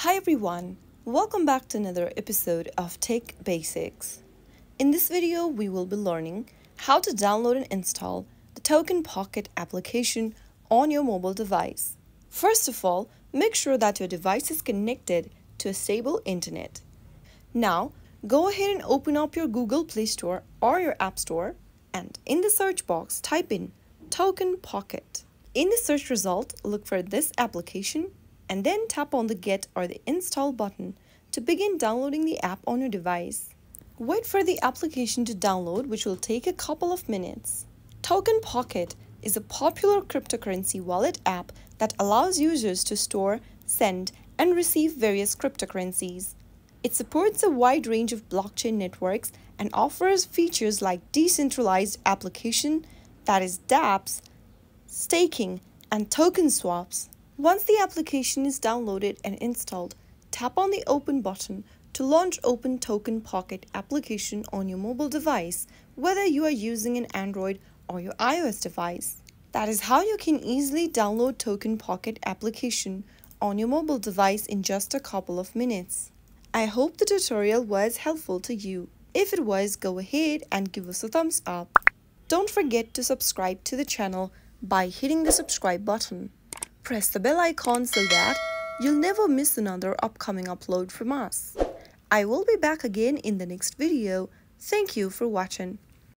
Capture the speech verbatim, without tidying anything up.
Hi everyone, welcome back to another episode of Tech Basics. In this video, we will be learning how to download and install the Token Pocket application on your mobile device. First of all, make sure that your device is connected to a stable internet. Now, go ahead and open up your Google Play Store or your App Store and in the search box, type in Token Pocket. In the search result, look for this application and then tap on the Get or the Install button to begin downloading the app on your device. Wait for the application to download, which will take a couple of minutes. Token Pocket is a popular cryptocurrency wallet app that allows users to store, send, and receive various cryptocurrencies. It supports a wide range of blockchain networks and offers features like decentralized application, that is dApps, staking, and token swaps. Once the application is downloaded and installed, tap on the Open button to launch Open Token Pocket application on your mobile device, whether you are using an Android or your iOS device. That is how you can easily download Token Pocket application on your mobile device in just a couple of minutes. I hope the tutorial was helpful to you. If it was, go ahead and give us a thumbs up. Don't forget to subscribe to the channel by hitting the subscribe button. Press the bell icon so that you'll never miss another upcoming upload from us. I will be back again in the next video. Thank you for watching.